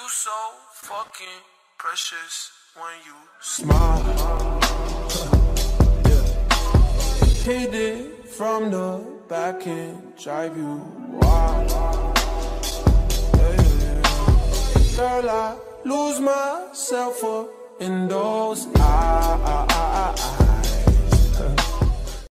so fucking precious when you smile. Hit it from the back and drive you wild. Girl, I lose myself up in those eyes.